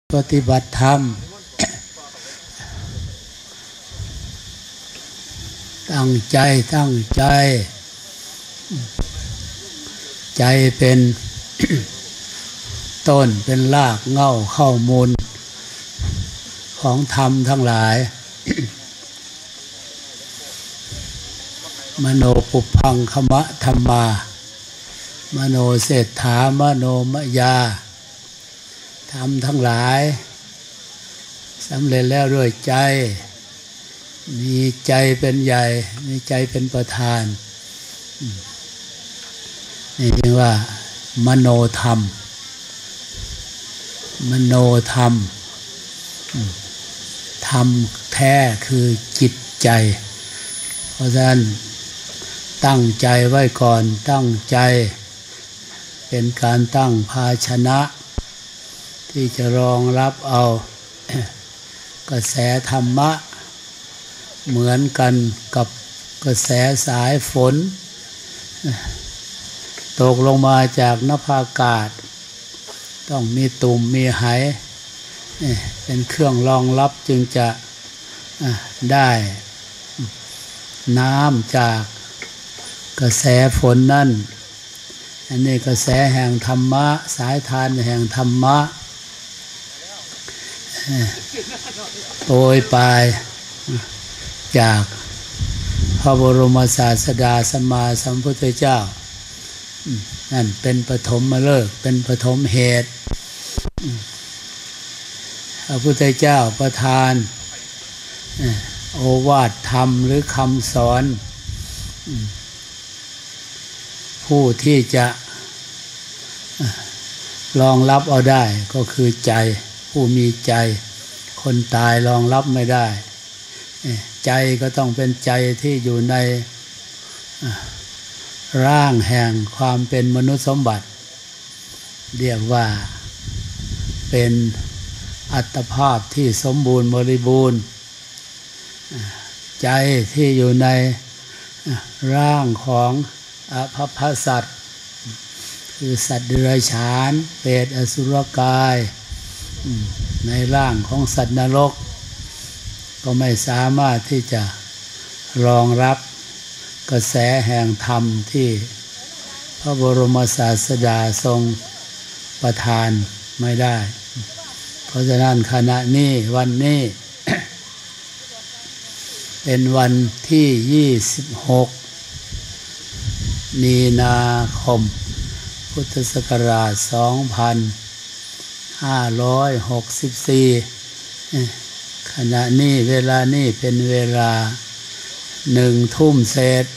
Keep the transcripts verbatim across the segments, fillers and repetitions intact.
ปฏิบัติธรรมตั้งใจตั้งใจใจเป็น ต้นเป็นรากเหง้าข้อมูลของธรรมทั้งหลาย มโนปุพพังคมะธรรมามโนเศรษฐามโนมยาธรรมทั้งหลายสำเร็จแล้วด้วยใจมีใจเป็นใหญ่มีใจเป็นประธานนี่เรียกว่ามโนธรรมมโนธรรมธรรมแท้คือจิตใจเพราะฉะนั้นตั้งใจไว้ก่อนตั้งใจเป็นการตั้งภาชนะที่จะรองรับเอากระแสธรรมะเหมือนกันกับกระแสสายฝนตกลงมาจากนภาอากาศต้องมีตุ่มมีไหเป็นเครื่องรองรับจึงจะได้น้ำจากกระแสฝนนั่นอันนี้กระแสแห่งธรรมะสายทานแห่งธรรมะโปรยปลายจากพระบรมศาสดาสัมมาสัมพุทธเจ้านั่นเป็นปฐมฤกษ์เป็นปฐมเหตุพระพุทธเจ้าประทานโอวาทธรรมหรือคำสอนผู้ที่จะรองรับเอาได้ก็คือใจผู้มีใจคนตายรองรับไม่ได้ใจก็ต้องเป็นใจที่อยู่ในร่างแห่งความเป็นมนุษย์สมบัติเรียกว่าเป็นอัตภาพที่สมบูรณ์บริบูรณ์ใจที่อยู่ในร่างของอภพสัตว์คือสัตว์เดรัจฉานเปรตอสุรกายในร่างของสัตว์นรกก็ไม่สามารถที่จะรองรับกระแสแห่งธรรมที่พระบรมศาสดาทรงประทานไม่ได้เพราะฉะนั้นขณะนี้วันนี้ เป็นวันที่ยี่สิบหกมีนาคมพุทธศักราชสองพันห้าร้อยหกสิบสี่ขณะนี้เวลานี้เป็นเวลาหนึ่งทุ่มเศษ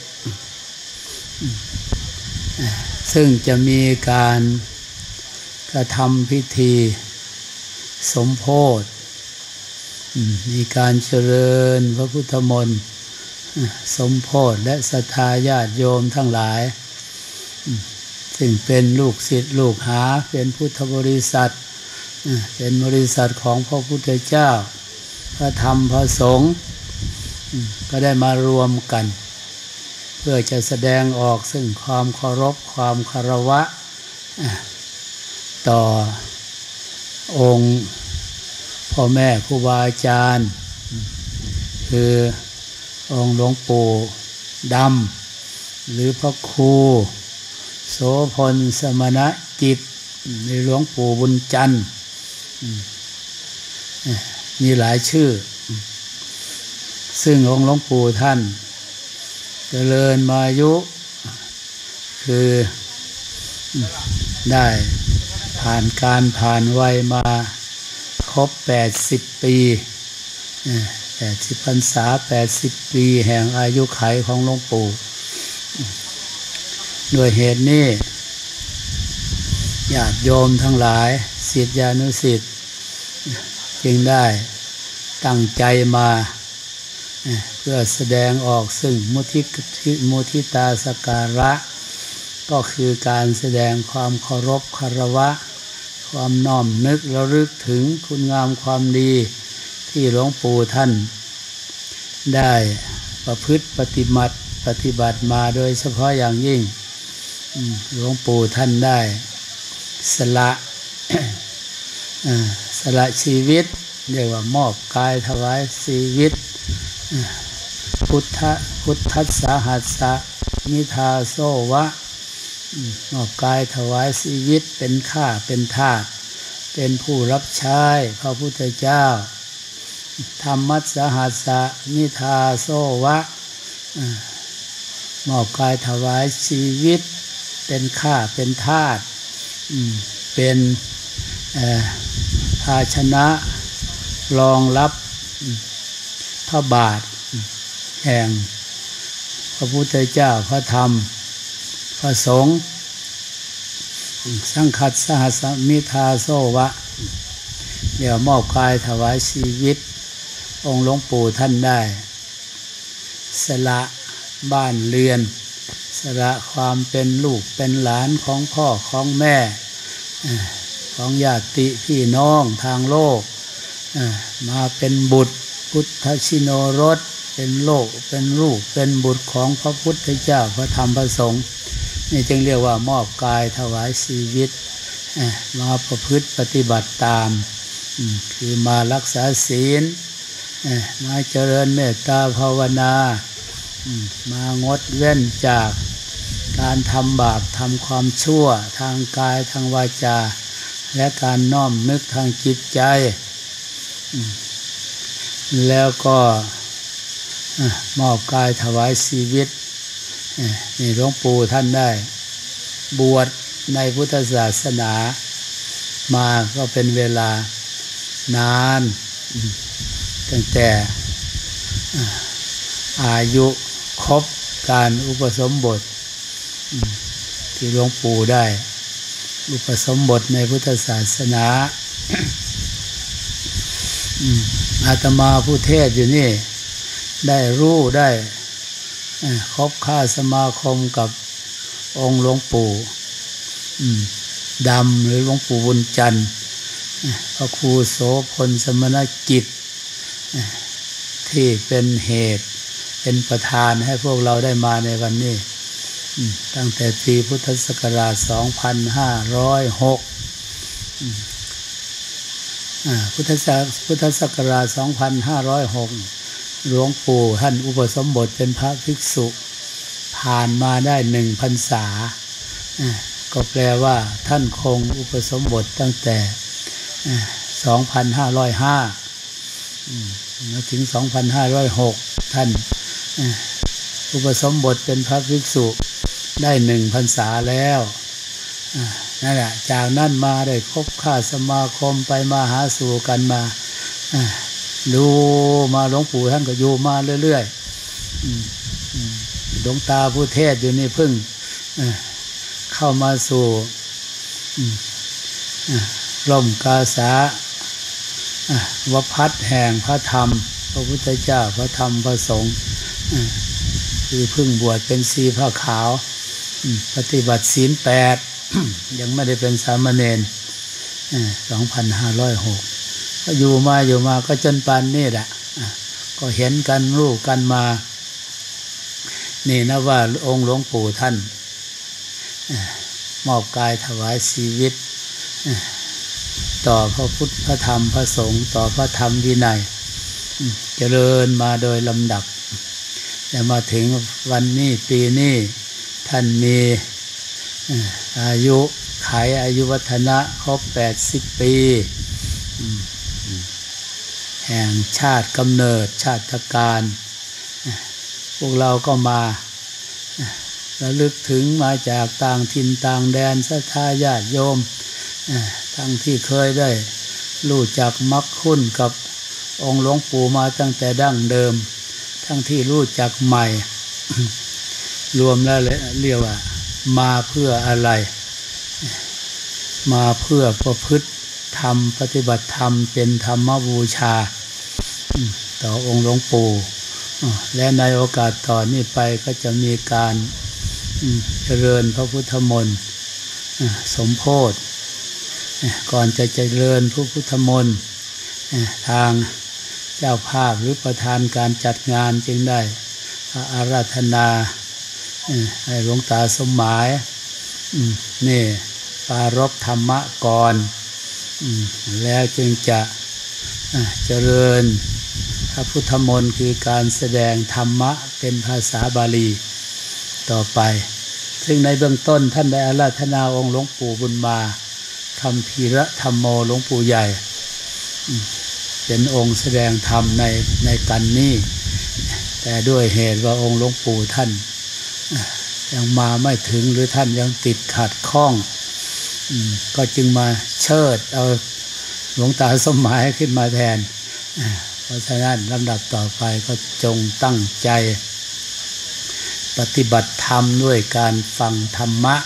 ซึ่งจะมีการกระทำพิธีสมโภชมีการเจริญพระพุทธมนต์สมโภชและศรัทธาญาติโยมทั้งหลายซึ่งเป็นลูกศิษย์ลูกหาเป็นพุทธบริษัทเป็นบริษัทของพระพุทธเจ้าพระธรรมพระสงฆ์ก็ได้มารวมกันเพื่อจะแสดงออกซึ่งความเคารพความคารวะต่อองค์พ่อแม่ครูบาอาจารย์คือองค์หลวงปู่ดำหรือพระครูโสพลสมณจิตหรือหลวงปู่บุญจันทร์มีหลายชื่อซึ่งองค์หลวงปู่ท่านเจริญมายุคือได้ผ่านการผ่านวัยมาครบแปดสิบปีแปดสิบพรรษาแปดสิบปีแห่งอายุขัยของหลวงปู่ด้วยเหตุนี้ญาติโยมทั้งหลายศิษยานุศิษย์จึงได้ตั้งใจมาเพื่อแสดงออกซึ่งมุทิมุทิตาสการะก็คือการแสดงความเคารพคารวะความน้อมนึกระลึกถึงคุณงามความดีที่หลวงปู่ท่านได้ประพฤติปฏิบัติปฏิบัติมาโดยเฉพาะอย่างยิ่งหลวงปู่ท่านได้สละ สสละชีวิตเรียกว่ามอบกายถวายชีวิตพุทธพุทธัสสะหัสสะมิทาโซวะมอบกายถวายชีวิตเป็นข้าเป็นทาสเป็นผู้รับใช้พระพุทธเจ้าธรรมัสสหัสสะมิทาโซวะมอบกายถวายชีวิตเป็นข้าเป็นทาสเป็นภาชนะรองรับพระบาทแห่งพระพุทธเจ้าพระธรรมพระสงฆ์สังฆัสสหัสสมิทาโซวะเดี๋ยวมอบกายถวายชีวิตองค์หลวงปู่ท่านได้สละบ้านเรือนสละความเป็นลูกเป็นหลานของพ่อของแม่ของญาติพี่น้องทางโลกมาเป็นบุตรพุทธชิโนรสเป็นโลกเป็นลูกเป็นบุตรของพระพุทธเจ้าพระธรรมพระสงฆ์นี่จึงเรียกว่ามอบกายถวายชีวิตมาประพฤติปฏิบัติตามคือมารักษาศีลมาเจริญเมตตาภาวนา มางดเว้นจากการทำบาปทำความชั่วทางกายทางวาจาและการน้อมนึกทางจิตใจแล้วก็มอบกายถวายชีวิตนี่หลวงปู่ท่านได้บวชในพุทธศาสนามาก็เป็นเวลานานตั้งแต่อายุครบการอุปสมบทที่หลวงปู่ได้อุปสมบทในพุทธศาสนาอาตมาผู้เทศอยู่นี่ได้รู้ได้คบค้าสมาคมกับองค์หลวงปู่ดำหรือหลวงปู่บุญจันทร์พระครูโสพลสมณกิจที่เป็นเหตุเป็นประธานให้พวกเราได้มาในวันนี้ตั้งแต่ปีพุทธศักราชสองพันห้าร้อยหกพุทธศักราชพุทธศักราชสองพันห้าร้อยหกหลวงปู่ท่านอุปสมบทเป็นพระภิกษุผ่านมาได้หนึ่งพรรษาก็แปลว่าท่านคงอุปสมบทตั้งแต่สองพันห้าร้อยห้ามาถึงสองพันห้าร้อยหกท่านอุปสมบทเป็นพระภิกษุได้หนึ่งพรรษาแล้วนั่นแหละจากนั้นมาได้คบค้าสมาคมไปมาหาสู่กันมาดูมาหลวงปู่ท่านก็อยู่มาเรื่อยๆหลวงตาผู้เทศอยู่นี่เพิ่งเข้ามาสู่ร่มกาสาวพัฒน์แห่งพระธรรมพระพุทธเจ้าพระธรรมพระสงฆ์คือเพิ่งบวชเป็นชีพระขาวปฏิบัติศีลแปดยังไม่ได้เป็นสามเณรสองพันห้าร้อยหกก็อยู่มาอยู่มาก็จนปานนี้แหละก็เห็นกันรู้กันมานี่นะว่าองค์หลวงปู่ท่านมอบกายถวายชีวิตต่อพระพุทธพระธรรมพระสงฆ์ต่อพระธรรมวินัยเจริญมาโดยลำดับแต่มาถึงวันนี้ปีนี้ท่านมีอายุขายอายุวัฒนะครบแปดสิบปีแห่งชาติกำเนิดชาติการพวกเราก็มาระลึกถึงมาจากต่างถิ่นต่างแดนศรัทธาญาติโยมทั้งที่เคยได้รู้จักมักคุ้นกับองค์หลวงปู่มาตั้งแต่ดั้งเดิมทั้งที่รู้จักใหม่ รวมแล้วเรียกว่ามาเพื่ออะไรมาเพื่อประพฤติธรรมปฏิบัติธรรมเป็นธรรมบูชาต่อองค์หลวงปู่และในโอกาสต่อนี้ไปก็จะมีการเจริญพระพุทธมนต์สมโภชก่อนจะเจริญพระพุทธมนต์ทางเจ้าภาพหรือประธานการจัดงานจึงได้อาราธนาให้หลวงตาสมหมายนี่ปารภธรรมะก่อนแล้วจึงจะเจริญพระพุทธมนต์คือการแสดงธรรมะเป็นภาษาบาลีต่อไปซึ่งในเบื้องต้นท่านได้อาราธนาองค์หลวงปู่บุญมาคัมภีระธรรมโมหลวงปู่ใหญ่เป็นองค์แสดงธรรมในในกันนี้แต่ด้วยเหตุว่าองค์หลวงปู่ท่านยังมาไม่ถึงหรือท่านยังติดขัดข้องก็จึงมาเชิดเอาหลวงตาสมหมายขึ้นมาแทนเพราะฉะนั้นลำดับต่อไปก็จงตั้งใจปฏิบัติธรรมด้วยการฟังธรรมะ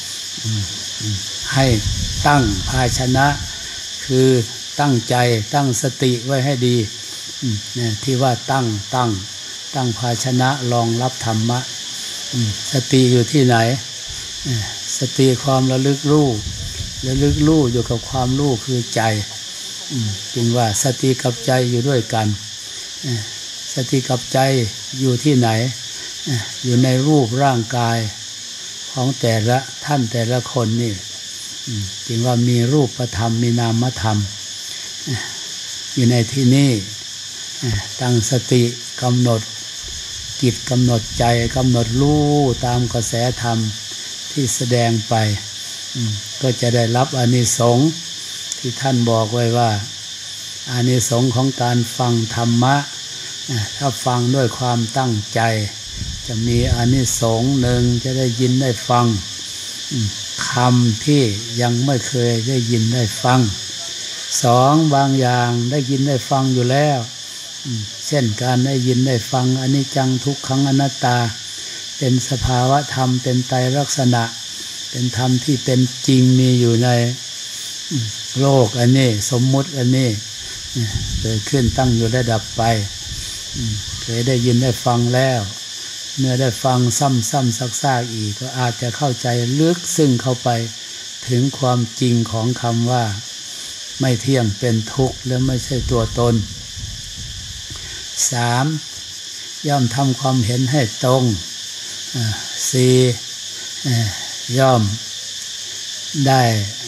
ให้ตั้งภาชนะคือตั้งใจตั้งสติไว้ให้ดีที่ว่าตั้งตั้งตั้งภาชนะรองรับธรรมะสติอยู่ที่ไหนสติความระลึกรู้ระลึกรู้อยู่กับความรู้คือใจจึงว่าสติกับใจอยู่ด้วยกันสติกับใจอยู่ที่ไหนอยู่ในรูปร่างกายของแต่ละท่านแต่ละคนนี่จึงว่ามีรูปธรรมมีนามธรรมอยู่ในที่นี้ตั้งสติกำหนดจิตกำหนดใจกำหนดรู้ตามกระแสธรรมที่แสดงไปก็จะได้รับอานิสงส์ที่ท่านบอกไว้ว่าอานิสงส์ของการฟังธรรมะถ้าฟังด้วยความตั้งใจจะมีอานิสงส์หนึ่งจะได้ยินได้ฟังคำที่ยังไม่เคยได้ยินได้ฟังสองบางอย่างได้ยินได้ฟังอยู่แล้วเช่นการได้ยินได้ฟังอนิจจังทุกขังอนัตตาเป็นสภาวะธรรมเป็นไตรลักษณะเป็นธรรมที่เป็นจริงมีอยู่ในโลกอันนี้สมมุติอันนี้เกิดขึ้นตั้งอยู่ได้ดับไปเคยได้ยินได้ฟังแล้วเมื่อได้ฟังซ้ำๆซากๆอีกก็อาจจะเข้าใจลึกซึ้งเข้าไปถึงความจริงของคำว่าไม่เที่ยงเป็นทุกข์และไม่ใช่ตัวตนสามย่อมทำความเห็นให้ตรงสี่ย่อมได้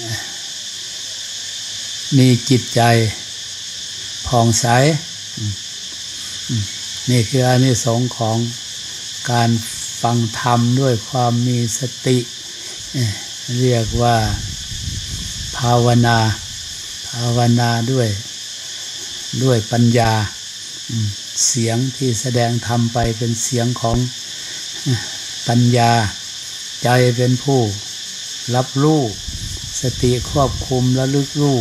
มีจิตใจผ่องใสนี่คืออานิสงส์ของการฟังธรรมด้วยความมีสติเรียกว่าภาวนาภาวนาด้วยด้วยปัญญาเสียงที่แสดงธรรมไปเป็นเสียงของปัญญาใจเป็นผู้รับรู้สติควบคุมระลึกรู้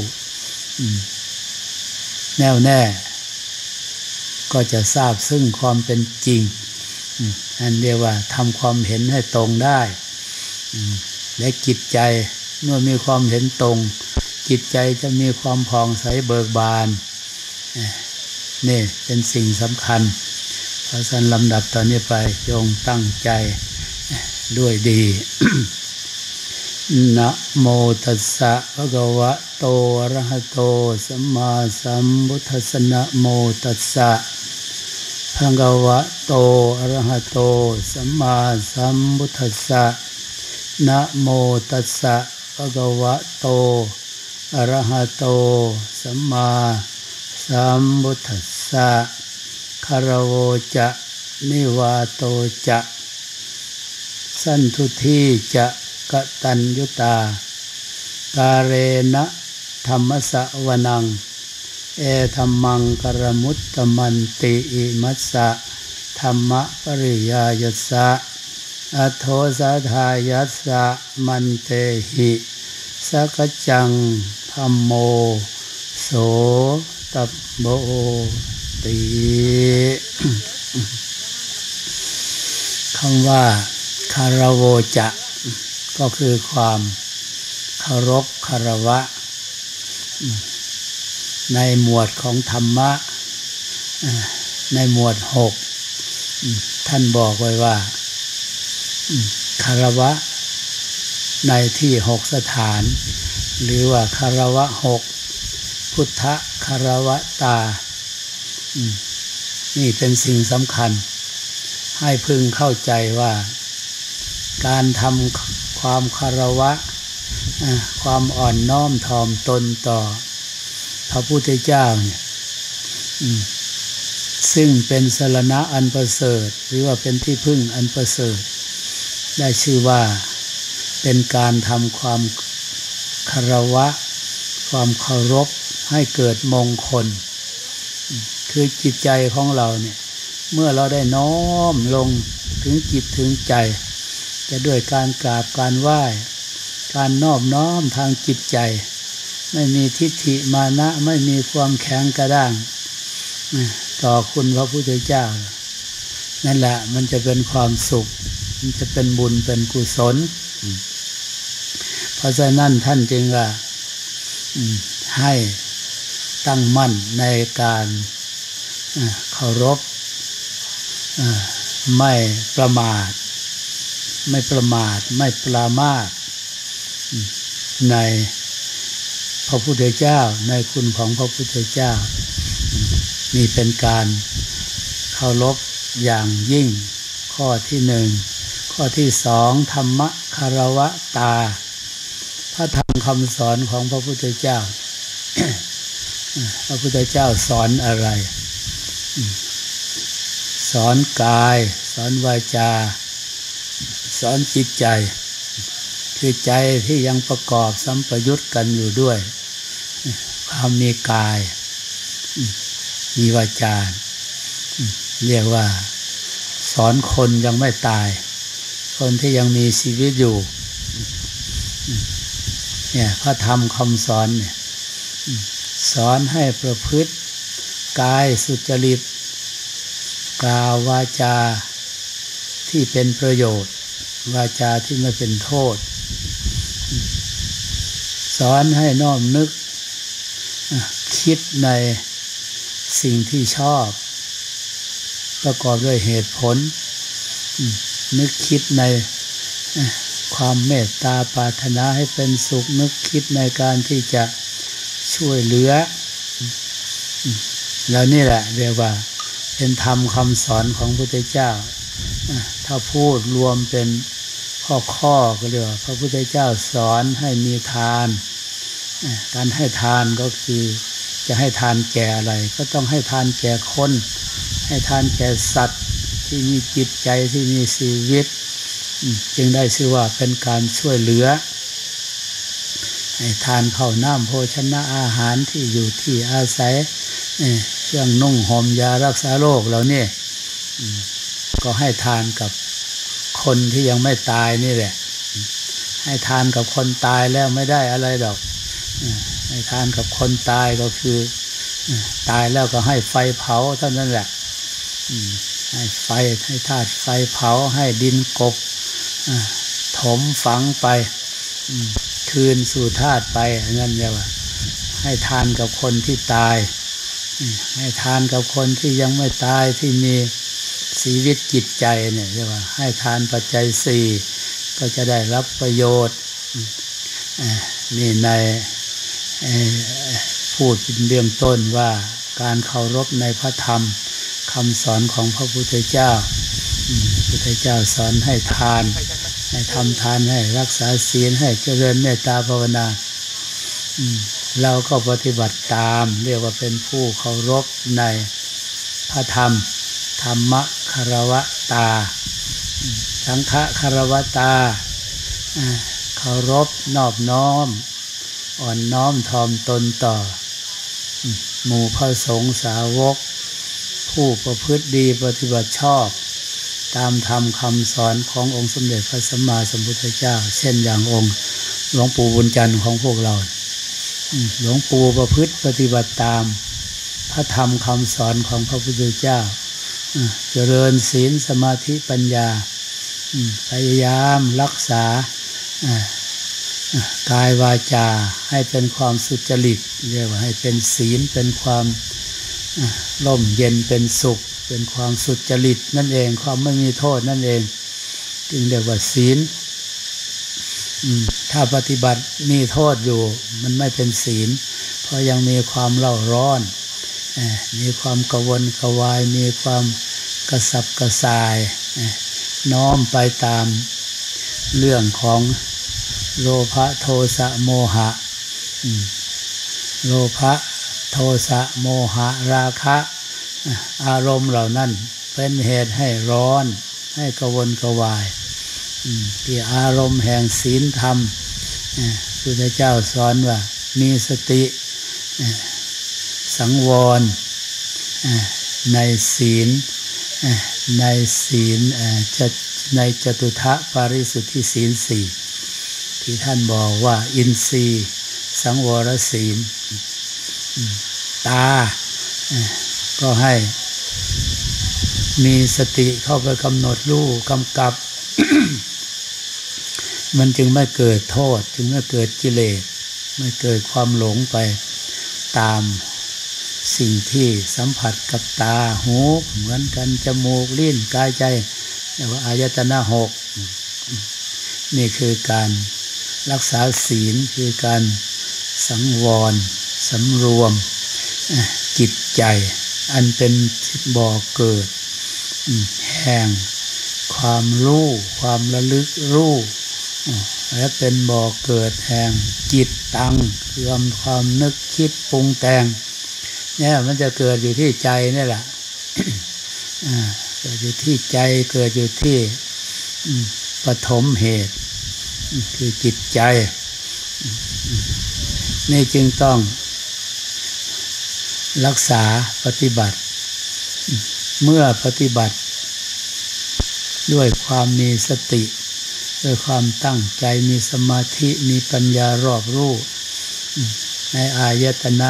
แน่วแน่ก็จะทราบซึ่งความเป็นจริงนั่นเรียกว่าทำความเห็นให้ตรงได้และจิตใจเมื่อมีความเห็นตรงจิตใจจะมีความผ่องใสเบิกบานนี่เป็นสิ่งสำคัญเพราะฉะนั้นลำดับตอนนี้ไปจงตั้งใจด้วยดี นะโมตัสสะภะคะวะโตอะระหะโตสัมมาสัมพุทธัสสะนะโมตัสสะภะคะวะโตอะระหะโตสัมมาสัมพุทธัสสะนะโมตัสสะภะคะวะโตอะระหะโตสัมมาสัมพุทธัสสะคารโวจะนิวาโตจะสันทุทีจะกตัญญูตากาเรนะธรรมสวนังเอธัมมังกรมุตตมันติอิมัสสะธรรมปริยายัสสะอัทโธสัทธายัสสะมันเตหิสักจังธัมโมโสตัปโบติคำว่าคารโวจะก็คือความเคารพคารวะในหมวดของธรรมะในหมวดหกท่านบอกไว้ว่าคารวะในที่หกสถานหรือว่าคารวะหกพุทธคารวะตานี่เป็นสิ่งสำคัญให้พึงเข้าใจว่าการทำความคารวะความอ่อนน้อมถ่อมตนต่อพระพุทธเจ้าเนี่ยซึ่งเป็นสรณะอันประเสริฐหรือว่าเป็นที่พึ่งอันประเสริฐได้ชื่อว่าเป็นการทำความคารวะความเคารพให้เกิดมงคลคือจิตใจของเราเนี่ยเมื่อเราได้น้อมลงถึงจิตถึงใจจะด้วยการกราบการไหว้การนอบน้อมทางจิตใจไม่มีทิฏฐิมานะไม่มีความแข็งกระด้างต่อคุณพระพุทธเจ้านั่นแหละมันจะเป็นความสุขมันจะเป็นบุญเป็นกุศลเพราะฉะนั้นท่านจึงว่าให้ตั้งมั่นในการเคารพไม่ประมาทไม่ประมาทไม่ปรามาสในพระพุทธเจ้าในคุณของพระพุทธเจ้านี่เป็นการเคารพอย่างยิ่งข้อที่หนึ่งข้อที่สองธรรมคารวะตาพระธรรมคำสอนของพระพุทธเจ้า พระพุทธเจ้าสอนอะไรสอนกายสอนวาจาสอนจิตใจคือใจที่ยังประกอบสัมปยุตกันอยู่ด้วยความมีกายมีวาจาเรียกว่าสอนคนยังไม่ตายคนที่ยังมีชีวิตอยู่เนี่ยพระธรรมคำสอนเนี่ยสอนให้ประพฤติกายสุจริตกล่าววาจาที่เป็นประโยชน์วาจาที่ไม่เป็นโทษสอนให้น้อมนึกคิดในสิ่งที่ชอบประกอบด้วยเหตุผลนึกคิดในความเมตตาปรารถนาให้เป็นสุขนึกคิดในการที่จะช่วยเหลือแล้วนี่แหละเรียกว่าเป็นธรรมคำสอนของพระพุทธเจ้าถ้าพูดรวมเป็นข้อๆก็เรียกว่าพระพุทธเจ้าสอนให้มีทานการให้ทานก็คือจะให้ทานแก่อะไรก็ต้องให้ทานแก่คนให้ทานแก่สัตว์ที่มีจิตใจที่มีชีวิตจึงได้ชื่อว่าเป็นการช่วยเหลือให้ทานข้าวน้ำโภชนะอาหารที่อยู่ที่อาศัยเครื่องนุ่งห่มยารักษาโรคเหล่านี้ก็ให้ทานกับคนที่ยังไม่ตายนี่แหละให้ทานกับคนตายแล้วไม่ได้อะไรดอกให้ทานกับคนตายก็คือตายแล้วก็ให้ไฟเผาเท่านั้นแหละให้ไฟให้ธาตุไฟเผาให้ดินกบถมฝังไปคืนสู่ธาตุไปนั่นเรียกว่าให้ทานกับคนที่ตายให้ทานกับคนที่ยังไม่ตายที่มีชีวิตจิตใจเนี่ยเรียกว่าให้ทานปัจจัยสี่ก็จะได้รับประโยชน์นี่ในพูดเป็นเบื้องต้นว่าการเคารพในพระธรรมคำสอนของพระพุทธเจ้าพระพุทธเจ้าสอนให้ทานให้ทำทานให้รักษาศีลให้เจริญเมตตาภาวนาเราก็ปฏิบัติตามเรียกว่าเป็นผู้เคารพในพระธรรมธรรมคารวะตาสังฆคารวะตาเคารพนอบน้อมอ่อนน้อมถ่อมตนต่อหมู่พระสงฆ์สาวกผู้ประพฤติดีปฏิบัติชอบตามธรรมคำสอนขององค์สมเด็จพระสัมมาสัมพุทธเจ้าเช่นอย่างองค์หลวงปู่บุญจันทร์ของพวกเราหลวงปู่ประพฤติปฏิบัติตามพระธรรมคำสอนของพระพุทธเจ้าเจริญศีลสมาธิปัญญาพยายามรักษากายวาจาให้เป็นความสุจริตเรียกว่าให้เป็นศีลเป็นความร่มเย็นเป็นสุขเป็นความสุจริตนั่นเองความไม่มีโทษนั่นเองจึงเรียกว่าศีลถ้าปฏิบัติมีโทษอยู่มันไม่เป็นศีลเพราะยังมีความเล่าร้อนมีความกระวนกระวายมีความกระสับกระส่ายน้อมไปตามเรื่องของโลภะโทสะโมหะโลภะโทสะโมหะราคะอารมณ์เหล่านั้นเป็นเหตุให้ร้อนให้กระวนกระวายที่อารมณ์แห่งศีลธรรมพระพุทธเจ้าสอนว่ามีสติสังวรในศีลในศีลจะในจตุทะปาริสุทธิศีลสี่ที่ท่านบอกว่าอินทรีย์สังวรศีลตาก็ให้มีสติเข้าไปกำหนดรู้กำกับ มันจึงไม่เกิดโทษจึงไม่เกิดกิเลสไม่เกิดความหลงไปตามสิ่งที่สัมผัสกับตาหูเหมือนกันจมูกลิ้นกายใจเรียกว่าอายตนะหกนี่คือการรักษาศีลคือการสังวรสำรวมจิตใจอันเป็นบ่อเกิดแห่งความรู้ความระลึกรู้และเป็นบ่อเกิดแห่งจิตตังคือความนึกคิดปรุงแต่งเนี่ยมันจะเกิดอยู่ที่ใจนี่แหละเกิดอยู่ที่ใจเกิดอยู่ที่ปฐมเหตุคือจิตใจนี่จึงต้องรักษาปฏิบัติเมื่อปฏิบัติด้วยความมีสติด้วยความตั้งใจมีสมาธิมีปัญญารอบรู้ในอายตนะ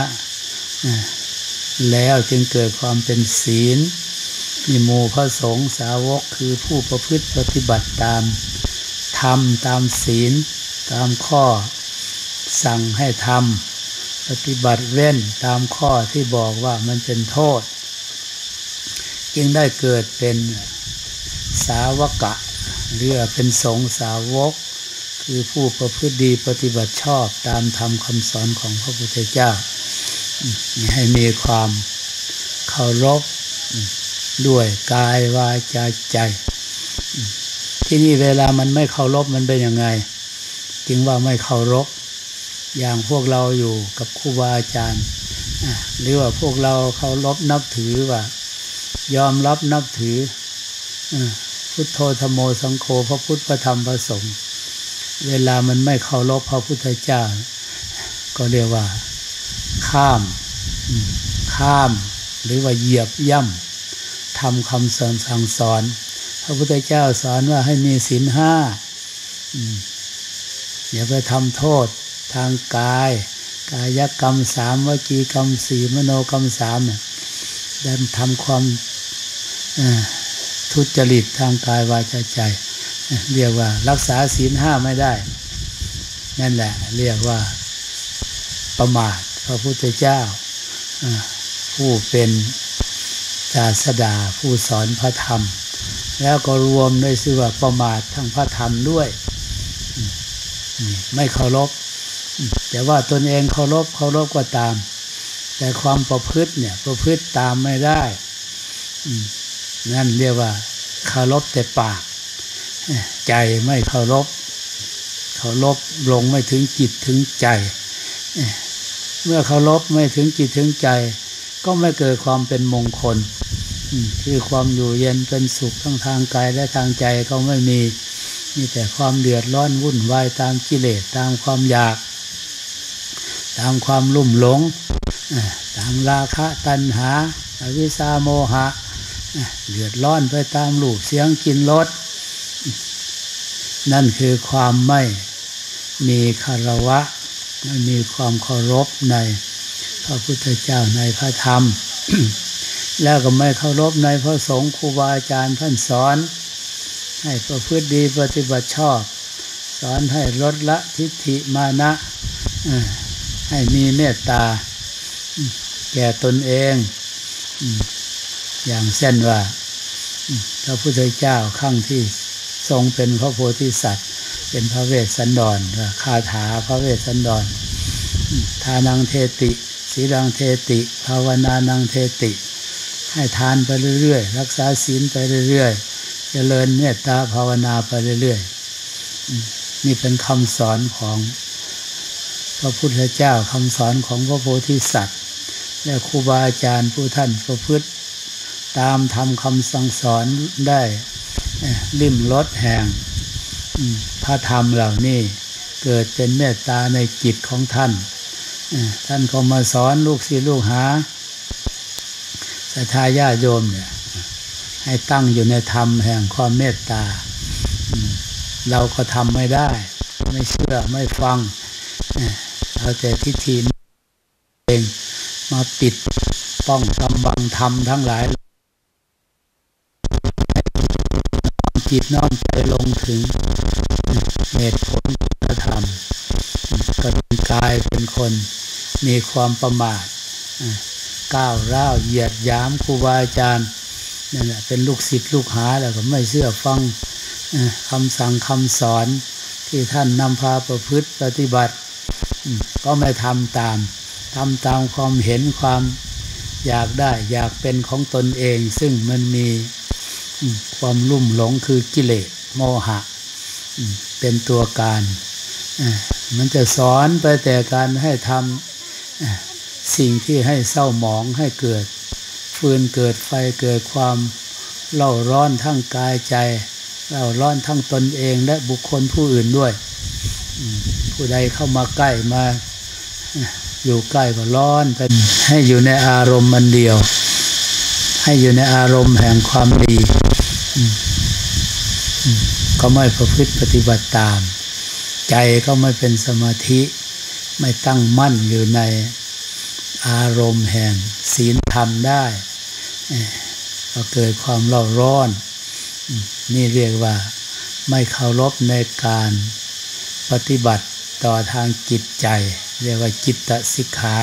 แล้วจึงเกิดความเป็นศีลมีหมู่พระสงฆ์สาวกคือผู้ประพฤติปฏิบัติตามธรรมตามศีลตามข้อสั่งให้ทำปฏิบัติเว้นตามข้อที่บอกว่ามันเป็นโทษจึงได้เกิดเป็นสาวกะหรือเป็นสงฆ์สาวกคือผู้ประพฤติดีปฏิบัติชอบตามธรรมคำสอนของพระพุทธเจ้าให้มีความเคารพด้วยกายวาจาใจที่นี่เวลามันไม่เคารพมันเป็นยังไงจึงว่าไม่เคารพอย่างพวกเราอยู่กับครูบาอาจารย์หรือว่าพวกเราเคารพนับถือว่ายอมรับนับถือพุทโธธัมโมสังโฆพระพุทธพระธรรมพระสงฆ์เวลามันไม่เคารพพระพุทธเจ้าก็เรียกว่าข้ามข้ามหรือว่าเหยียบย่ำทำคำสอนสั่งสอนพระพุทธเจ้าสอนว่าให้มีศีลห้าอย่าไปทำโทษทางกายกายกรรมสามวจีกรรมสี่มโนกรรมสามเนี่ยดันทำความทุจริตทางกายวาจาใจเรียกว่ารักษาศีลห้าไม่ได้นั่นแหละเรียกว่าประมาทพระพุทธเจ้าผู้เป็นศาสดาผู้สอนพระธรรมแล้วก็รวมด้วยชื่อว่าประมาททางพระธรรมด้วยไม่เคารพแต่ว่าตนเองเคารพเคารพก็ตามแต่ความประพฤติเนี่ยประพฤติตามไม่ได้นั่นเรียกว่าเคารพแต่ปากใจไม่เคารพเคารพลงไม่ถึงจิตถึงใจเมื่อเคารพไม่ถึงจิตถึงใจก็ไม่เกิดความเป็นมงคลคือความอยู่เย็นเป็นสุขทั้งทางกายและทางใจก็ไม่มีมีแต่ความเดือดร้อนวุ่นวายตามกิเลสตามความอยากตามความลุ่มหลงตามราคะตัณหาอวิชชาโมหะเดือดร้อนไปตามรูปเสียงกลิ่นรสนั่นคือความไม่มีคารวะไม่มีความเคารพในพระพุทธเจ้าในพระธรรม แล้วก็ไม่เคารพในพระสงฆ์ครูบาอาจารย์ท่านสอนให้ประพฤติดีปฏิบัติชอบสอนให้ลดละทิฏฐิมานะให้มีเมตตาแก่ตนเองอย่างเช่นว่าพระพุทธเจ้าครั้งที่ทรงเป็นพระโพธิสัตว์เป็นพระเวสสันดรคาถาพระเวสสันดรทานังเทติศีลังเทติภาวนานังเทติให้ทานไปเรื่อยๆรักษาศีลไปเรื่อยๆเจริญเมตตาภาวนาไปเรื่อยๆนี่เป็นคำสอนของพระพุทธเจ้าคำสอนของพระโพธิสัตว์และครูบาอาจารย์ผู้ท่านประพฤติตามทำคำสั่งสอนได้ลิ้มรสแห่งพระธรรมเหล่านี้เกิดเป็นเมตตาในจิตของท่านท่านก็มาสอนลูกศิษย์ลูกหาศรัทธาญาติโยมเนี่ยให้ตั้งอยู่ในธรรมแห่งความเมตตาเราก็ทำไม่ได้ไม่เชื่อไม่ฟังเอาแต่ทิฏฐิเองมาปิดป้องกำบังธรรมทั้งหลายจิตน้อมใจลงถึงเหตุผลธรรมก็กลายเป็นคนมีความประมาทก้าวร้าวเหยียดหยามครูบาอาจารย์นั่นแหละเป็นลูกศิษย์ลูกหาแล้วก็ไม่เชื่อฟังคำสั่งคำสอนที่ท่านนำพาประพฤติปฏิบัติก็ไม่ทำตามทำตามความเห็นความอยากได้อยากเป็นของตนเองซึ่งมันมีความลุ่มหลงคือกิเลสโมหะเป็นตัวการมันจะสอนไปแต่การให้ทำสิ่งที่ให้เศร้าหมองให้เกิดฟืนเกิดไฟเกิดความเล่าร้อนทั้งกายใจเล่าร้อนทั้งตนเองและบุคคลผู้อื่นด้วยผู้ใดเข้ามาใกล้มาอยู่ใกล้ก็ร้อนเป็นให้อยู่ในอารมณ์มันเดียวให้อยู่ในอารมณ์แห่งความดีก็ไม่ประพฤติปฏิบัติตามใจก็ไม่เป็นสมาธิไม่ตั้งมั่นอยู่ในอารมณ์แห่งศีลธรรมได้ก็เกิดความเล่าร้อนนี่เรียกว่าไม่เคารพในการปฏิบัติต่อทางจิตใจเรียกว่าจิตตสิกขา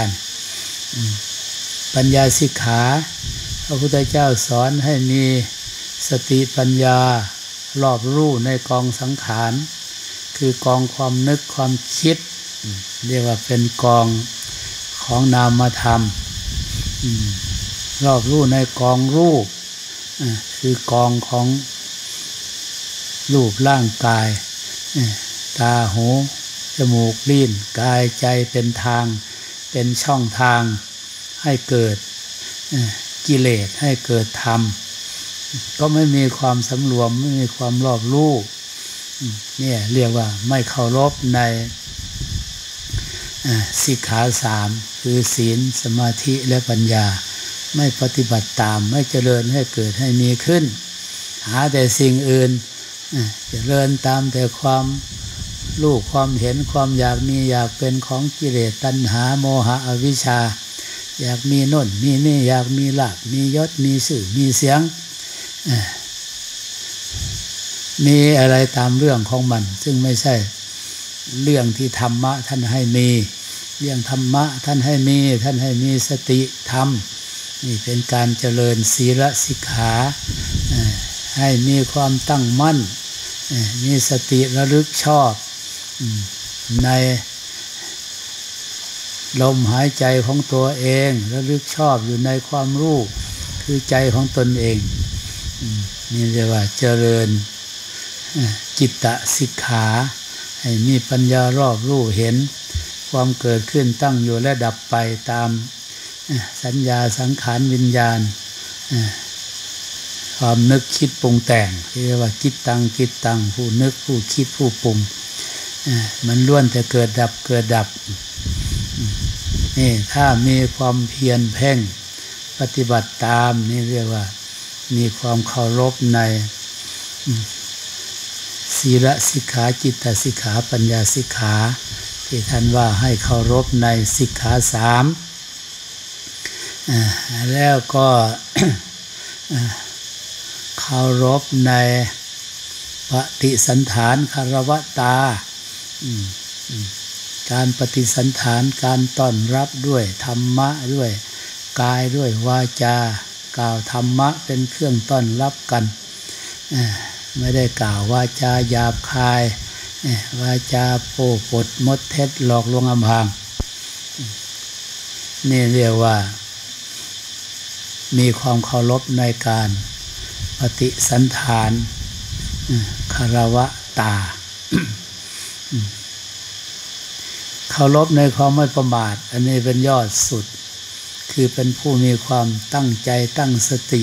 ปัญญาสิกขาพระพุทธเจ้าสอนให้มีสติปัญญารอบรู้ในกองสังขารคือกองความนึกความคิดเรียกว่าเป็นกองของนามธรรมรอบรู้ในกองรูปคือกองของรูปร่างกายตาหูจมูกลิ้นกายใจเป็นทางเป็นช่องทางให้เกิดกิเลสให้เกิดธรรมก็ไม่มีความสำรวมไม่มีความรอบรู้เนี่ยเรียกว่าไม่เคารพในสิกขาสามคือศีลสมาธิและปัญญาไม่ปฏิบัติตามไม่เจริญให้เกิดให้มีขึ้นหาแต่สิ่งอื่นเจริญตามแต่ความรู้ความเห็นความอยากมีอยากเป็นของกิเลสตัณหาโมหะอวิชชาอยากมีโน่นมีนี่อยากมีลาภมียศมีชื่อมีเสียงมีอะไรตามเรื่องของมันซึ่งไม่ใช่เรื่องที่ธรรมะท่านให้มีเรื่องธรรมะท่านให้มีท่านให้มีสติธรรมนี่เป็นการเจริญศีลสิกขาให้มีความตั้งมั่นมีสติระลึกชอบในลมหายใจของตัวเองระลึกชอบอยู่ในความรู้คือใจของตนเองนี่เรียกว่าเจริญจิตตสิกขาให้มีปัญญารอบรู้เห็นความเกิดขึ้นตั้งอยู่และดับไปตามสัญญาสังขารวิญญาณความนึกคิดปรุงแต่งเรียกว่าจิตตังจิตตังผู้นึกผู้คิดผู้ปรุงมันล้วนแต่เกิดดับเกิดดับนี่ถ้ามีความเพียรเพ่งปฏิบัติตามนี่เรียกว่ามีความเคารพในศีลสิกขาจิตตสิกขาปัญญาสิกขาที่ท่านว่าให้เคารพในสิกขาสามแล้วก็เคารพในปฏิสันฐานคารวตาการปฏิสันฐานการต้อนรับด้วยธรรมะด้วยกายด้วยวาจากล่าวธรรมะเป็นเครื่องต้อนรับกันไม่ได้กล่าววาจาหยาบคายวาจาโป้ปดมดเท็จหลอกลวงอำพรางนี่เรียกว่ามีความเคารพในการปฏิสันฐานคารวะตาเคารพในความไม่ประมาทอันนี้เป็นยอดสุดคือเป็นผู้มีความตั้งใจตั้งสติ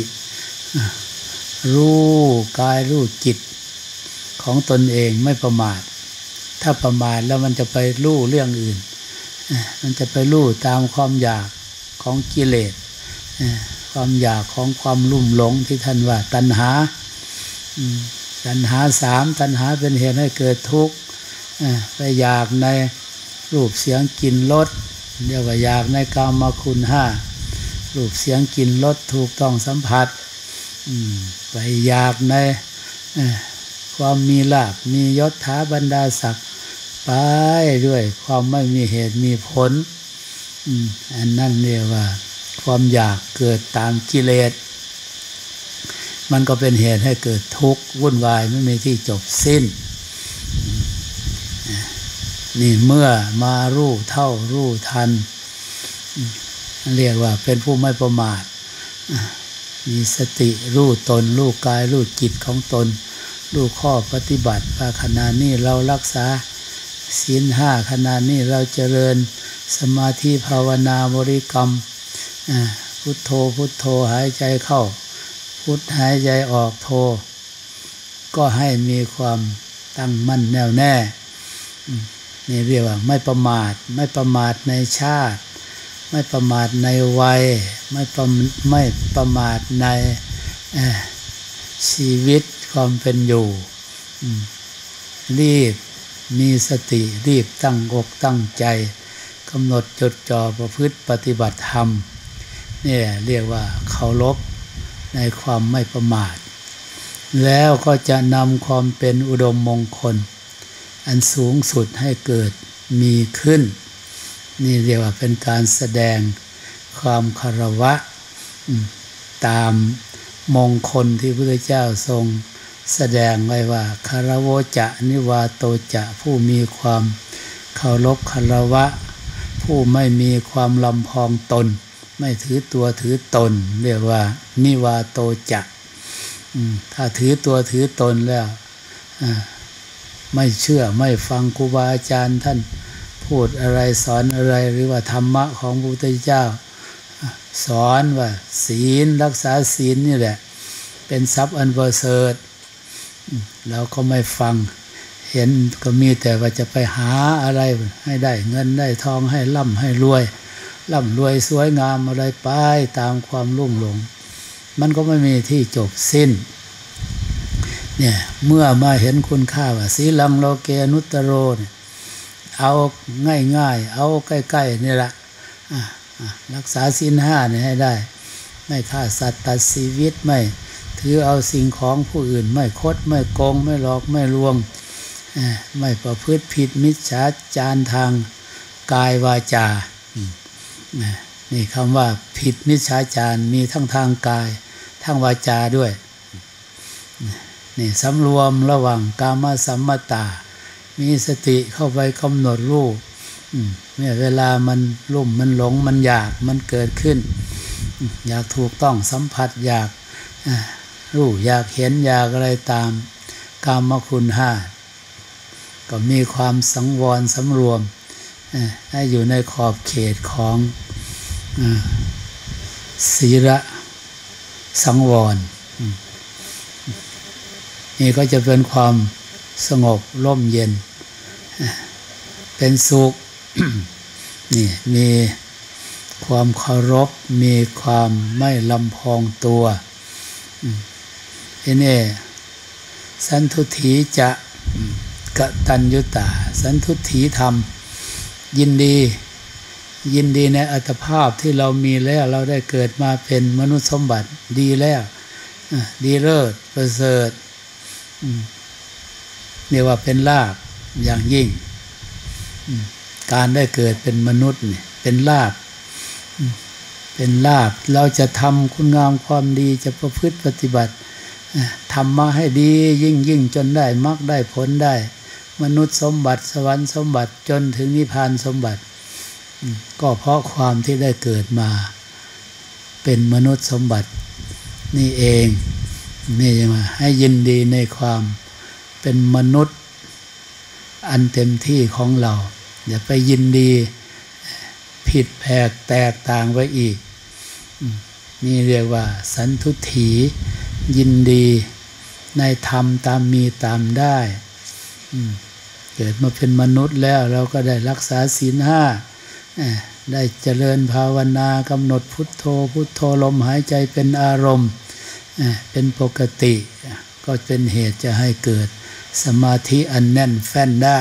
รู้กายรู้จิตของตนเองไม่ประมาทถ้าประมาทแล้วมันจะไปรู้เรื่องอื่นมันจะไปรู้ตามความอยากของกิเลสความอยากของความลุ่มหลงที่ท่านว่าตัณหาตัณหาสามตัณหาเป็นเหตุให้เกิดทุกข์ไปอยากในรูปเสียงกลิ่นรสเรียกว่าอยากในกามคุณห้ารูปเสียงกลิ่นรสถูกต้องสัมผัสไปอยากในความมีลาภมียศถาบรรดาศักดิ์ไปด้วยความไม่มีเหตุมีผลอันนั้นเรียกว่าความอยากเกิดตามกิเลสมันก็เป็นเหตุให้เกิดทุกข์วุ่นวายไม่มีที่จบสิ้นนี่เมื่อมารู้เท่ารู้ทันเรียกว่าเป็นผู้ไม่ประมาทมีสติรู้ตนรู้กายรู้จิตของตนรู้ข้อปฏิบัติว่าขณะนี้เรารักษาศีลห้าขณะนี้เราเจริญสมาธิภาวนาบริกรรมพุทโธพุทโธหายใจเข้าพุทหายใจออกโธก็ให้มีความตั้งมั่นแน่วแน่นี่เรียกว่าไม่ประมาทไม่ประมาทในชาติไม่ประมาทในวัยไม่ประไม่ประมาทในชีวิตความเป็นอยู่รีบมีสติรีบตั้งอกตั้งใจกำหนดจดจ่อประพฤติปฏิบัติธรรมนี่เรียกว่าเคารพในความไม่ประมาทแล้วก็จะนำความเป็นอุดมมงคลอันสูงสุดให้เกิดมีขึ้นนี่เรียกว่าเป็นการแสดงความคารวะตามมงคลที่พระพุทธเจ้าทรงแสดงไว้ว่าคารโวจะนิวาโตจะผู้มีความเคารพคารวะผู้ไม่มีความลำพองตนไม่ถือตัวถือตนเรียกว่านิวาโตจะถ้าถือตัวถือตนแล้วไม่เชื่อไม่ฟังครูบาอาจารย์ท่านพูดอะไรสอนอะไรหรือว่าธรรมะของพระพุทธเจ้าสอนว่าศีลรักษาศีลนี่แหละเป็นทรัพย์อันประเสริฐเราก็ไม่ฟังเห็นก็มีแต่ว่าจะไปหาอะไรให้ได้เงินได้ทองให้ร่ำให้รวยร่ำรวยสวยงามอะไรไปตามความลุ่มหลงมันก็ไม่มีที่จบสิ้นเนี่ยเมื่อมาเห็นคุณค่าว่าสีลังโลเกนุตตโรเนี่ยเอาง่ายๆเอาใกล้ๆนี่แหละรักษาศีลห้าเนี่ยให้ได้ไม่ฆ่าสัตว์ตัดชีวิตไม่ถือเอาสิ่งของผู้อื่นไม่คดไม่โกงไม่หลอกไม่ลวงไม่ประพฤติผิดมิจฉาจารทางกายวาจานี่คำว่าผิดมิจฉาจารมีทั้งทางกายทั้งวาจาด้วยนี่สำรวมระหว่างกามสัมมตามีสติเข้าไปกำหนดรู้เนี่ยเวลามันลุ่มมันหลงมันอยากมันเกิดขึ้นอยากถูกต้องสัมผัสอยากรู้อยากเห็นอยากอะไรตามกามคุณห้าก็มีความสังวรสำรวมให้อยู่ในขอบเขตของศีลสังวรนี่ก็จะเป็นความสงบร่มเย็นเป็นสุข นี่มีความเคารพมีความไม่ลำพองตัวทีนี้สันทุถีจะกตัญญูตาสันทุถีธรรมยินดียินดีในอัตภาพที่เรามีแล้วเราได้เกิดมาเป็นมนุษย์สมบัติดีแล้วดีเลิศประเสริฐเรียกว่าเป็นลาภอย่างยิ่งการได้เกิดเป็นมนุษย์เนี่ยเป็นลาภเป็นลาภเราจะทำคุณงามความดีจะประพฤติปฏิบัติทำมาให้ดียิ่งยิ่งจนได้มรรคได้ผลได้มนุษย์สมบัติสวรรค์สมบัติจนถึงนิพพานสมบัติก็เพราะความที่ได้เกิดมาเป็นมนุษย์สมบัตินี่เองนี่ใช่ไหมให้ยินดีในความเป็นมนุษย์อันเต็มที่ของเราอย่าไปยินดีผิดแผกแตกต่างไปอีกนี่เรียกว่าสันทุถียินดีในธรรมตามมีตามได้เกิดมาเป็นมนุษย์แล้วเราก็ได้รักษาศีลห้าได้เจริญภาวนากำหนดพุทโธพุทโธลมหายใจเป็นอารมณ์เป็นปกติก็เป็นเหตุจะให้เกิดสมาธิอันแน่นแฟ้นได้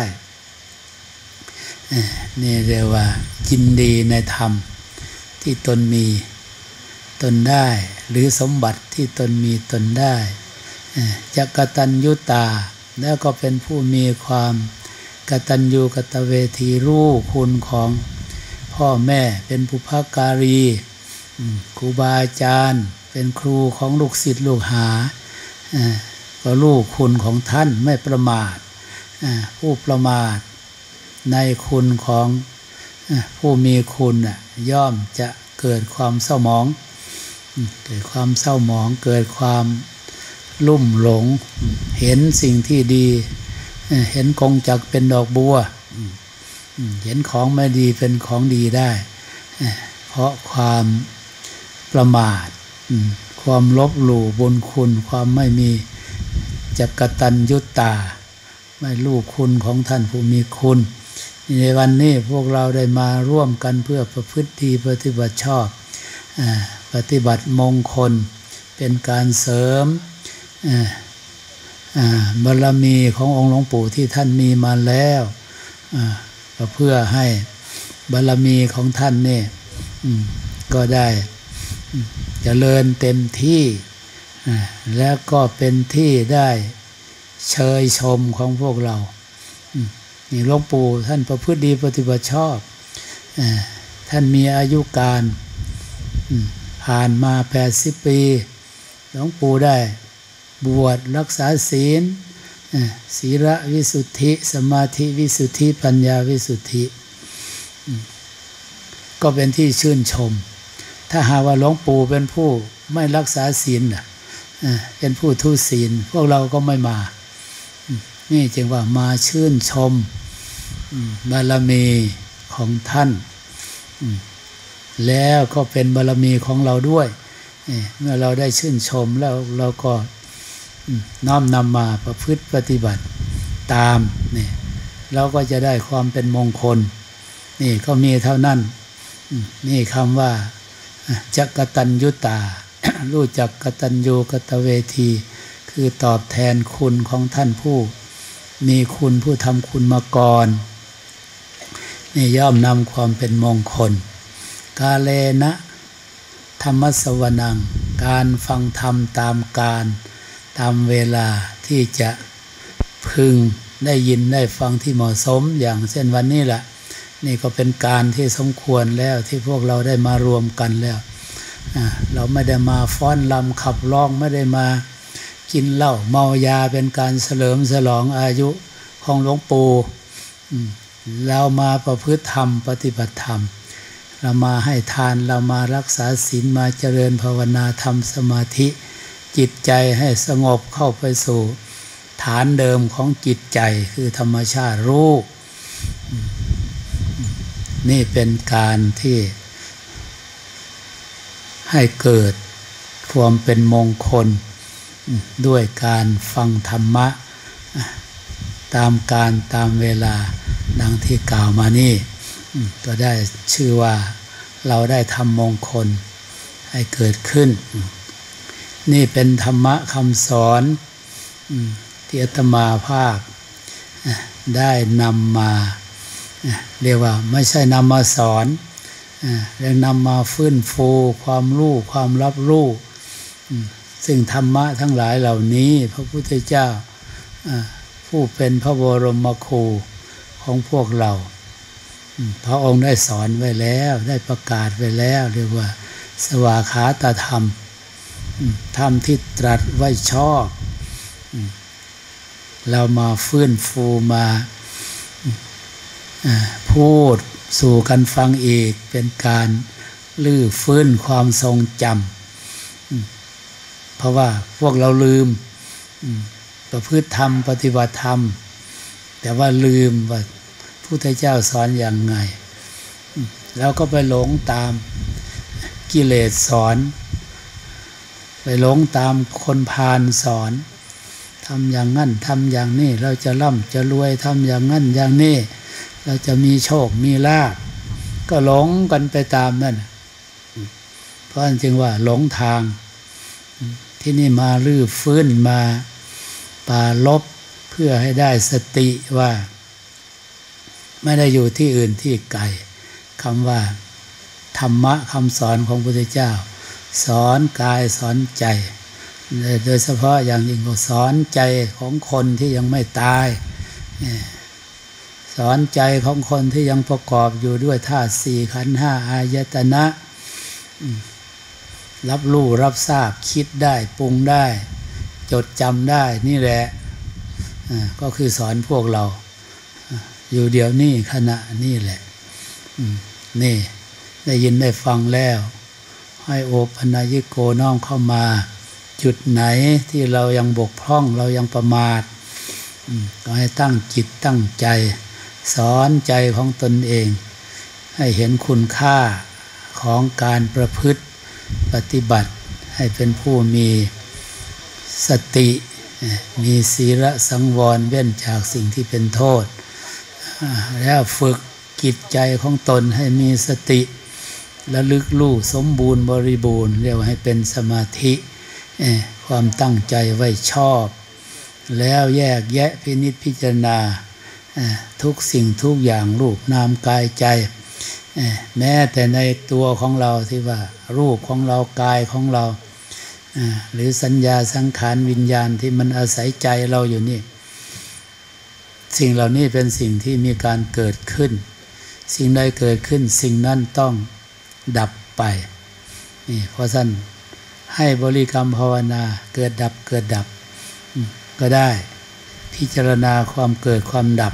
นี่เรียกว่ายินดีในธรรมที่ตนมีตนได้หรือสมบัติที่ตนมีตนได้จักตัญญูตาแล้วก็เป็นผู้มีความกตัญญูกตเวทีรู้คุณของพ่อแม่เป็นบุพการีครูบาอาจารย์เป็นครูของลูกศิษย์ลูกหาก็รู้คุณของท่านไม่ประมาทผู้ประมาทในคุณของผู้มีคุณย่อมจะเกิดความเศร้าหมองเกิดความเศร้าหมองเกิดความลุ่มหลงเห็นสิ่งที่ดีเห็นกงจักรเป็นดอกบัวเห็นของไม่ดีเป็นของดีได้เพราะความประมาทความลบหลู่บุญคุณความไม่มีจักตัญญูตาไม่รู้คุณของท่านผู้มีคุณในวันนี้พวกเราได้มาร่วมกันเพื่อประพฤติดีปฏิบัติชอบปฏิบัติมงคลเป็นการเสริมบารมีขององค์หลวงปู่ที่ท่านมีมาแล้วก็เพื่อให้บารมีของท่านนี่ก็ได้เจริญเต็มที่แล้วก็เป็นที่ได้เชยชมของพวกเรานี่หลวงปู่ท่านประพฤติดีปฏิบัติชอบท่านมีอายุการผ่านมาแปดสิบปีหลวงปู่ได้บวชรักษาศีลศีลวิสุทธิสมาธิวิสุทธิปัญญาวิสุทธิก็เป็นที่ชื่นชมถ้าหากว่าหลวงปู่เป็นผู้ไม่รักษาศีลเป็นผู้ทุศีลพวกเราก็ไม่มานี่จึงว่ามาชื่นชมบารมีของท่านแล้วก็เป็นบารมีของเราด้วยเมื่อเราได้ชื่นชมแล้วเราก็น้อมนำมาประพฤติปฏิบัติตามนี่เราก็จะได้ความเป็นมงคลนี่ก็มีเท่านั้นนี่คำว่าจักตัญญูตา รู้จักกตัญญูกตเวทีคือตอบแทนคุณของท่านผู้มีคุณผู้ทำคุณมาก่อนนี่ย่อมนำความเป็นมงคลกาเลนะธรรมสวนังการฟังธรรมตามการตามเวลาที่จะพึงได้ยินได้ฟังที่เหมาะสมอย่างเช่นวันนี้แหละนี่ก็เป็นการที่สมควรแล้วที่พวกเราได้มารวมกันแล้วเราไม่ได้มาฟ้อนรำขับร้องไม่ได้มากินเหล้าเมายาเป็นการเฉลิมฉลองอายุของหลวงปู่เรามาประพฤติธรรมปฏิบัติธรรมเรามาให้ทานเรามารักษาศีลมาเจริญภาวนาทำสมาธิจิตใจให้สงบเข้าไปสู่ฐานเดิมของจิตใจคือธรรมชาติรู้นี่เป็นการที่ให้เกิดความเป็นมงคลด้วยการฟังธรรมะตามการตามเวลาดังที่กล่าวมานี่ก็ได้ชื่อว่าเราได้ทำมงคลให้เกิดขึ้นนี่เป็นธรรมะคำสอนที่อาตมาภาพได้นำมาเรียกว่าไม่ใช่นำมาสอนเรียกนำมาฟื้นฟูความรู้ความรับรู้ซึ่งธรรมะทั้งหลายเหล่านี้พระพุทธเจ้าผู้เป็นพระบรมครูของพวกเราพระองค์ได้สอนไว้แล้วได้ประกาศไว้แล้วเรียกว่าสวากขาตธรรมธรรมที่ตรัสไว้ชอบเรามาฟื้นฟูมาพูดสู่กันฟังอีกเป็นการลื้อฟื้นความทรงจำเพราะว่าพวกเราลืมประพฤติธรรมปฏิบัติธรรมแต่ว่าลืมว่าพุทธเจ้าสอนอย่างไงแล้วก็ไปหลงตามกิเลสสอนไปหลงตามคนพาลสอนทำอย่างนั้นทำอย่างนี้เราจะร่ำจะรวยทำอย่างนั้นอย่างนี้เราจะมีโชคมีลาภก็หลงกันไปตามนั่นเพราะฉะนั้นจึงว่าหลงทางที่นี่มาลื้อฟื้นมาปราลบเพื่อให้ได้สติว่าไม่ได้อยู่ที่อื่นที่ไกลคำว่าธรรมะคำสอนของพระพุทธเจ้าสอนกายสอนใจโดยเฉพาะอย่างยิ่งก็สอนใจของคนที่ยังไม่ตายสอนใจของคนที่ยังประกอบอยู่ด้วยธาตุสี่ขันธ์ห้าอายตนะรับรู้รับทราบคิดได้ปรุงได้จดจำได้นี่แหละก็คือสอนพวกเราอยู่เดี๋ยวนี้ขณะนี่แหละนี่ได้ยินได้ฟังแล้วให้โอปัญญิโกน้อมเข้ามาจุดไหนที่เรายังบกพร่องเรายังประมาทก็ให้ตั้งจิตตั้งใจสอนใจของตนเองให้เห็นคุณค่าของการประพฤติปฏิบัติให้เป็นผู้มีสติมีศีลสังวรเว้นจากสิ่งที่เป็นโทษแล้วฝึกจิตใจของตนให้มีสติระลึกรู้สมบูรณ์บริบูรณ์เรียกว่าให้เป็นสมาธิความตั้งใจไว้ชอบแล้วแยกแยะพินิจพิจารณาทุกสิ่งทุกอย่างรูปนามกายใจแม้แต่ในตัวของเราที่ว่ารูปของเรากายของเราหรือสัญญาสังขารวิญญาณที่มันอาศัยใจเราอยู่นี่สิ่งเหล่านี้เป็นสิ่งที่มีการเกิดขึ้นสิ่งใดเกิดขึ้นสิ่งนั้นต้องดับไปนี่เพราะฉะนั้นให้บริกรรมภาวนาเกิดดับเกิดดับก็ได้พิจารณาความเกิดความดับ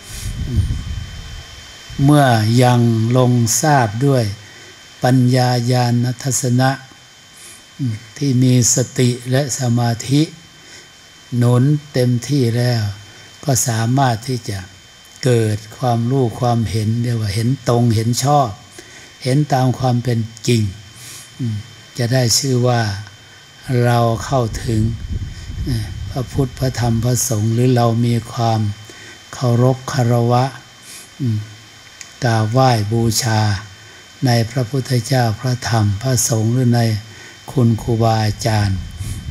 เมื่อยังลงทราบด้วยปัญญาญาณทัศนะที่มีสติและสมาธิหนุนเต็มที่แล้วก็สามารถที่จะเกิดความรู้ความเห็นเรียกว่าเห็นตรงเห็นชอบเห็นตามความเป็นจริงจะได้ชื่อว่าเราเข้าถึงพระพุทธพระธรรมพระสงฆ์หรือเรามีความเคารพคารวะกราบไหว้บูชาในพระพุทธเจ้าพระธรรมพระสงฆ์หรือในคุณครูบาอาจารย์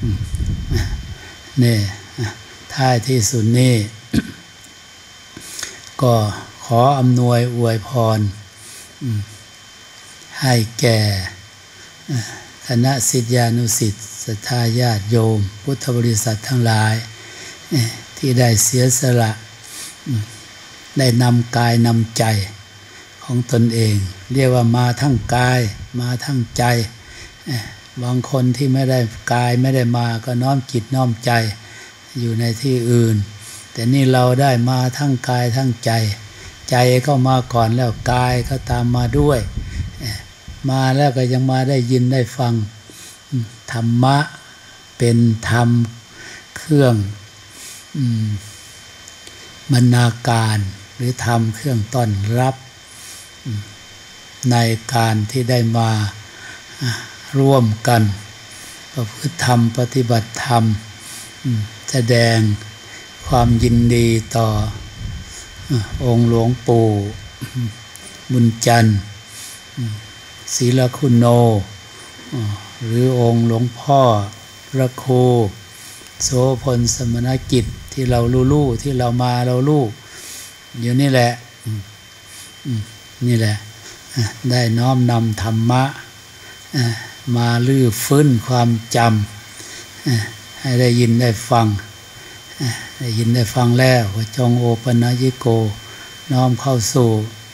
นี่ท้ายที่สุดนี้ก็ขออำนวยอวยพรให้แก่คณะศิษยานุศิษย์ศรัทธาญาติโยมพุทธบริษัททั้งหลายที่ได้เสียสละได้นำกายนำใจของตนเองเรียกว่ามาทั้งกายมาทั้งใจบางคนที่ไม่ได้กายไม่ได้มาก็น้อมจิตน้อมใจอยู่ในที่อื่นแต่นี่เราได้มาทั้งกายทั้งใจใจก็มาก่อนแล้วกายก็ตามมาด้วยมาแล้วก็ยังมาได้ยินได้ฟังธรรมะเป็นธรรมเครื่องบรรณาการหรือธรรมเครื่องต้อนรับในการที่ได้มาร่วมกันประพฤติธรรมปฏิบัติธรรมแสดงความยินดีต่อองค์หลวงปู่บุญจันทร์ศีลคุณโนหรือองค์หลวงพ่อพระครูโสพลสมณกิจที่เราลู่ๆที่เรามาเราลู่อยู่นี่แหละนี่แหละได้น้อมนำธรรมะมาลื้อฟื้นความจำให้ได้ยินได้ฟังได้ยินได้ฟังแล้วว่าจงโอปัญญิโกน้อมเข้าสู่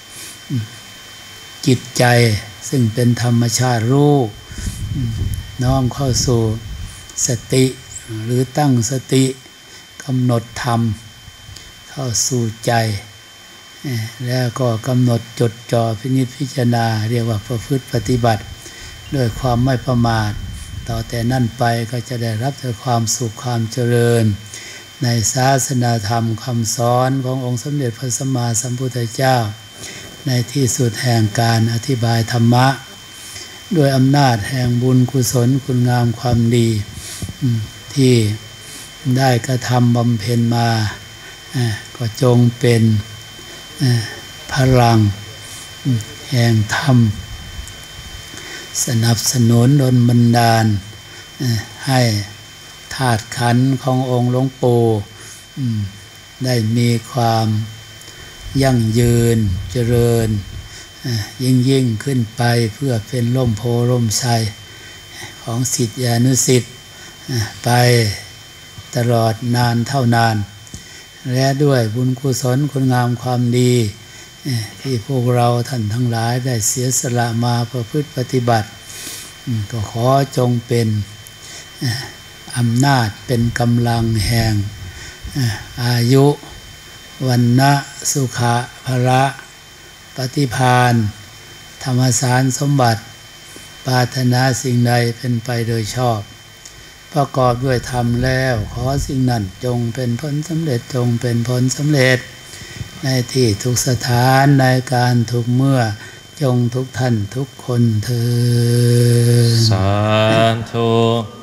จิตใจซึ่งเป็นธรรมชาติรู้น้อมเข้าสู่สติหรือตั้งสติกำหนดธรรมเข้าสู่ใจแล้วก็กำหนดจดจ่อพินิจพิจารณาเรียกว่าประพฤติปฏิบัติด้วยความไม่ประมาทต่อแต่นั่นไปก็จะได้รับแต่ความสุขความเจริญในศาสนาธรรมคำสอนขององค์สมเด็จพระสัมมาสัมพุทธเจ้าในที่สุดแห่งการอธิบายธรรมะด้วยอำนาจแห่งบุญกุศลคุณงามความดีที่ได้กระทำบำเพ็ญมาก็จงเป็นพลังแห่งธรรมสนับสนุนดลบันดาลให้ธาตุขันธ์ขององค์หลวงปู่ได้มีความยั่งยืนเจริญยิ่งยิ่งขึ้นไปเพื่อเป็นร่มโพร่มไทรของศิษยานุศิษย์ไปตลอดนานเท่านานและด้วยบุญกุศลคุณงามความดีที่พวกเราท่านทั้งหลายได้เสียสละมาประพฤติปฏิบัติก็ขอจงเป็นอำนาจเป็นกำลังแห่งอายุวันนะสุขะภละปฏิภาณธรรมสารสมบัติปรารถนาสิ่งใดเป็นไปโดยชอบประกอบด้วยธรรมแล้วขอสิ่งนั้นจงเป็นผลสำเร็จจงเป็นผลสำเร็จในที่ทุกสถานในการทุกเมื่อจงทุกท่านทุกคนเถิดสาธุ